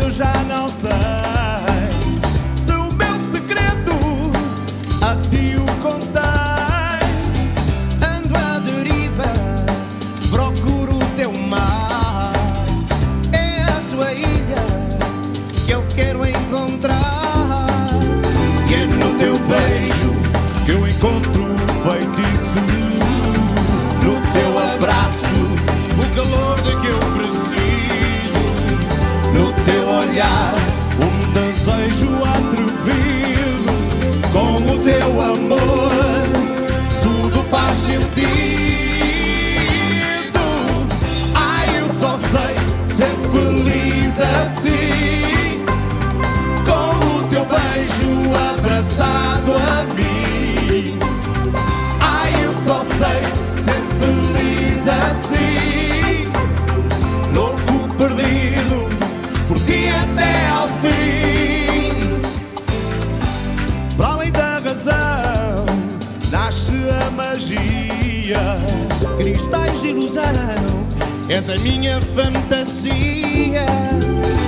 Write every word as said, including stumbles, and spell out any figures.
eu já não sei se o meu segredo a ti o contei. Ando à deriva, procuro o teu mar. É a tua ilha que eu quero encontrar. E é no teu beijo que eu encontro o feitiço, no teu abraço o calor de que eu preciso, no teu olhar um desejo atrevido. Com o teu amor tudo faz sentido. Ai, eu só sei ser feliz assim, com o teu beijo abraçado a mim. Ai, eu só sei ser feliz assim, louco perdido por ti até ao fim. Para além da razão nasce a magia, Cristais de ilusão, és a minha fantasia.